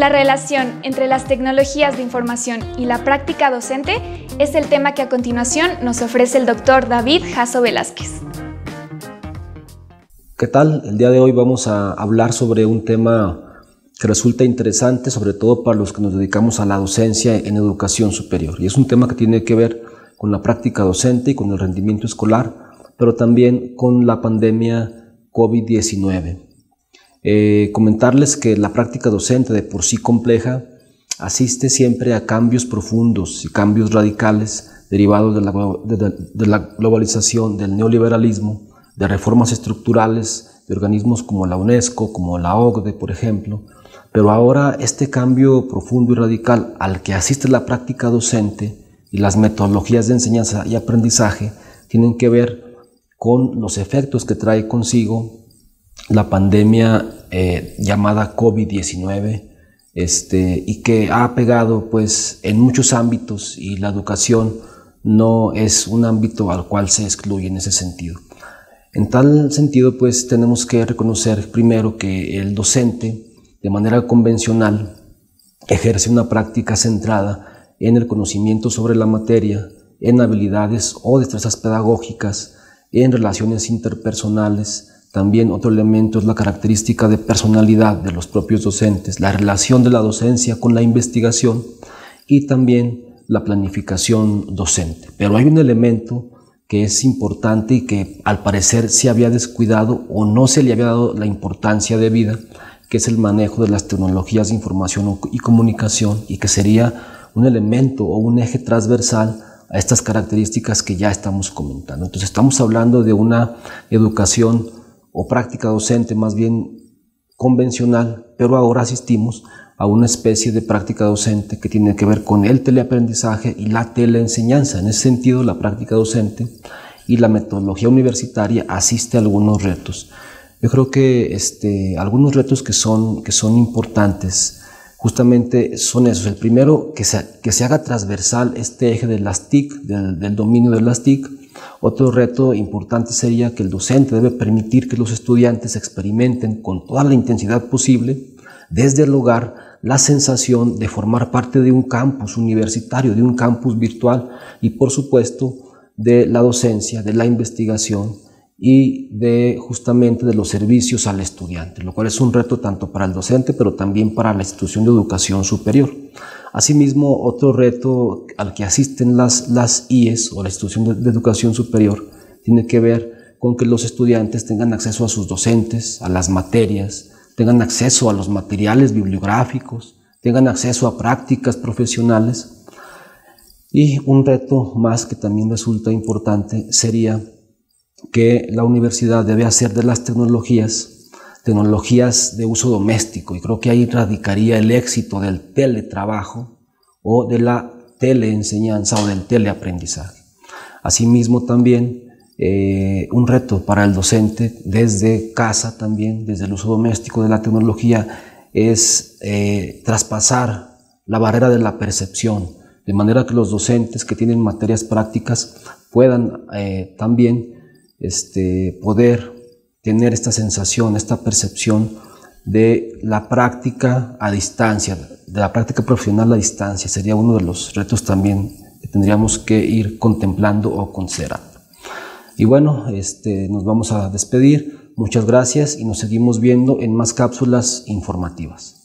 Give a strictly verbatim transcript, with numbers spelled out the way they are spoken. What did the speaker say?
La relación entre las tecnologías de información y la práctica docente es el tema que a continuación nos ofrece el doctor David Jasso Velázquez. ¿Qué tal? El día de hoy vamos a hablar sobre un tema que resulta interesante, sobre todo para los que nos dedicamos a la docencia en educación superior. Y es un tema que tiene que ver con la práctica docente y con el rendimiento escolar, pero también con la pandemia COVID diecinueve. Eh, comentarles que la práctica docente de por sí compleja asiste siempre a cambios profundos y cambios radicales derivados de la, de, de la globalización, del neoliberalismo, de reformas estructurales de organismos como la UNESCO, como la O C D E, por ejemplo. Pero ahora este cambio profundo y radical al que asiste la práctica docente y las metodologías de enseñanza y aprendizaje tienen que ver con los efectos que trae consigo la pandemia eh, llamada COVID diecinueve este, y que ha pegado pues, en muchos ámbitos, y la educación no es un ámbito al cual se excluye en ese sentido. En tal sentido, pues tenemos que reconocer primero que el docente, de manera convencional, ejerce una práctica centrada en el conocimiento sobre la materia, en habilidades o destrezas pedagógicas, en relaciones interpersonales. También otro elemento es la característica de personalidad de los propios docentes, la relación de la docencia con la investigación y también la planificación docente. Pero hay un elemento que es importante y que al parecer se había descuidado o no se le había dado la importancia debida, que es el manejo de las tecnologías de información y comunicación, y que sería un elemento o un eje transversal a estas características que ya estamos comentando. Entonces estamos hablando de una educación o práctica docente más bien convencional, pero ahora asistimos a una especie de práctica docente que tiene que ver con el teleaprendizaje y la teleenseñanza. En ese sentido, la práctica docente y la metodología universitaria asiste a algunos retos. Yo creo que este, algunos retos que son, que son importantes justamente son esos. El primero, que se, que se haga transversal este eje de las T I C, del, del dominio de las T I C. Otro reto importante sería que el docente debe permitir que los estudiantes experimenten con toda la intensidad posible desde el hogar la sensación de formar parte de un campus universitario, de un campus virtual, y por supuesto de la docencia, de la investigación y de justamente de los servicios al estudiante, lo cual es un reto tanto para el docente pero también para la institución de educación superior. Asimismo, otro reto al que asisten las, las I E S o la institución de, de educación superior tiene que ver con que los estudiantes tengan acceso a sus docentes, a las materias, tengan acceso a los materiales bibliográficos, tengan acceso a prácticas profesionales. Y un reto más que también resulta importante sería que la universidad debe hacer de las tecnologías tecnologías de uso doméstico, y creo que ahí radicaría el éxito del teletrabajo o de la teleenseñanza o del teleaprendizaje. Asimismo también eh, un reto para el docente desde casa también, desde el uso doméstico de la tecnología, es eh, traspasar la barrera de la percepción, de manera que los docentes que tienen materias prácticas puedan eh, también este, poder tener esta sensación, esta percepción de la práctica a distancia, de la práctica profesional a distancia. Sería uno de los retos también que tendríamos que ir contemplando o considerando. Y bueno, este, nos vamos a despedir. Muchas gracias y nos seguimos viendo en más cápsulas informativas.